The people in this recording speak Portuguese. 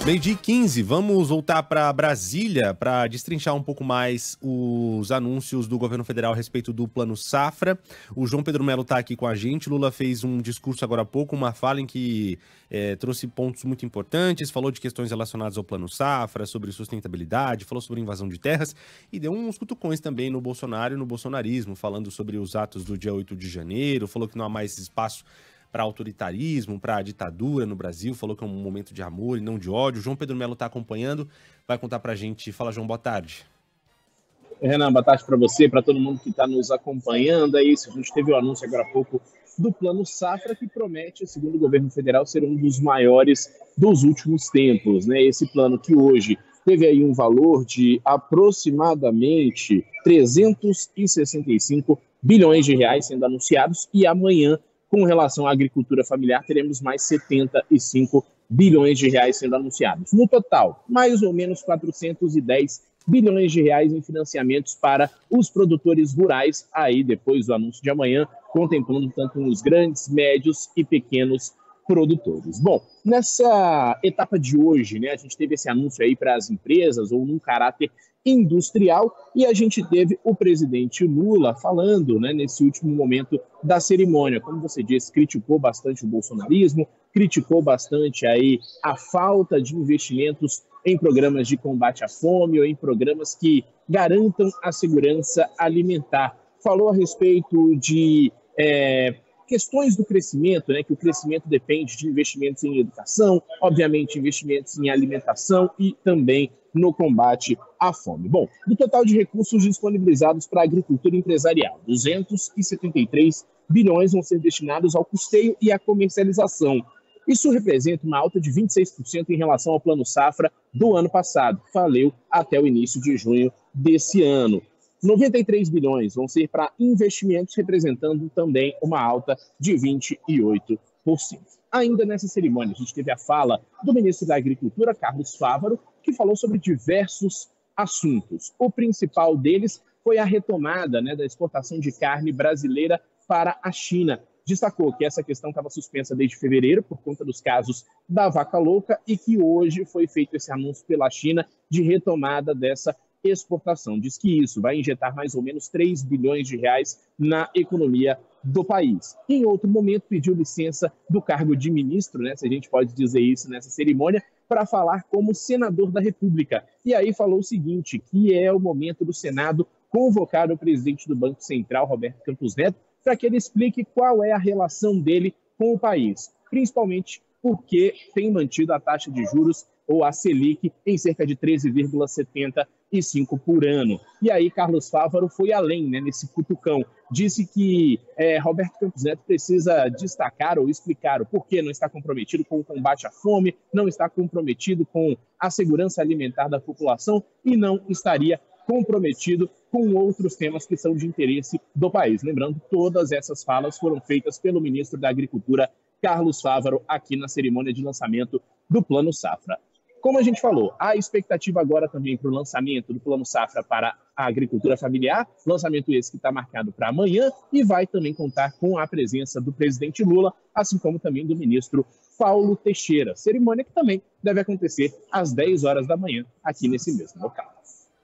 Meio-dia e 15, vamos voltar para Brasília para destrinchar um pouco mais os anúncios do governo federal a respeito do Plano Safra. O João Pedro Mello está aqui com a gente. Lula fez um discurso agora há pouco, uma fala em que trouxe pontos muito importantes, falou de questões relacionadas ao Plano Safra, sobre sustentabilidade, falou sobre invasão de terras e deu uns cutucões também no Bolsonaro e no bolsonarismo, falando sobre os atos do dia 8 de janeiro, falou que não há mais espaço para autoritarismo, para ditadura no Brasil, falou que é um momento de amor e não de ódio. O João Pedro Mello está acompanhando, vai contar para a gente. Fala, João, boa tarde. Renan, boa tarde para você, para todo mundo que está nos acompanhando. É isso, a gente teve o anúncio agora há pouco do Plano Safra, que promete, segundo o governo federal, ser um dos maiores dos últimos tempos, né? Esse plano que hoje teve aí um valor de aproximadamente 365 bilhões de reais sendo anunciados, e amanhã, com relação à agricultura familiar, teremos mais 75 bilhões de reais sendo anunciados. No total, mais ou menos 410 bilhões de reais em financiamentos para os produtores rurais, aí depois do anúncio de amanhã, contemplando tanto os grandes, médios e pequenos produtores. Bom, nessa etapa de hoje, né, a gente teve esse anúncio aí para as empresas, ou num caráter industrial, e a gente teve o presidente Lula falando, né, nesse último momento da cerimônia. Como você disse, criticou bastante o bolsonarismo, criticou bastante aí a falta de investimentos em programas de combate à fome ou em programas que garantam a segurança alimentar. Falou a respeito de questões do crescimento, né, que o crescimento depende de investimentos em educação, obviamente investimentos em alimentação e também no combate à fome. Bom, do total de recursos disponibilizados para a agricultura empresarial, 273 bilhões vão ser destinados ao custeio e à comercialização. Isso representa uma alta de 26% em relação ao Plano Safra do ano passado, que valeu até o início de junho desse ano. 93 bilhões vão ser para investimentos, representando também uma alta de 28%. Ainda nessa cerimônia, a gente teve a fala do ministro da Agricultura, Carlos Fávaro, que falou sobre diversos assuntos. O principal deles foi a retomada, né, da exportação de carne brasileira para a China. Destacou que essa questão estava suspensa desde fevereiro por conta dos casos da vaca louca e que hoje foi feito esse anúncio pela China de retomada dessa exportação. Diz que isso vai injetar mais ou menos 3 bilhões de reais na economia do país. Em outro momento, pediu licença do cargo de ministro, né, se a gente pode dizer isso nessa cerimônia, para falar como senador da República. E aí falou o seguinte, que é o momento do Senado convocar o presidente do Banco Central, Roberto Campos Neto, para que ele explique qual é a relação dele com o país, principalmente porque tem mantido a taxa de juros, ou a Selic, em cerca de 13,75% por ano. E aí Carlos Fávaro foi além, né, nesse cutucão. Disse que Roberto Campos Neto precisa destacar ou explicar o porquê não está comprometido com o combate à fome, não está comprometido com a segurança alimentar da população e não estaria comprometido com outros temas que são de interesse do país. Lembrando, todas essas falas foram feitas pelo ministro da Agricultura, Carlos Fávaro, aqui na cerimônia de lançamento do Plano Safra. Como a gente falou, há expectativa agora também para o lançamento do Plano Safra para a agricultura familiar, lançamento esse que está marcado para amanhã e vai também contar com a presença do presidente Lula, assim como também do ministro Paulo Teixeira. Cerimônia que também deve acontecer às 10 horas da manhã aqui nesse mesmo local.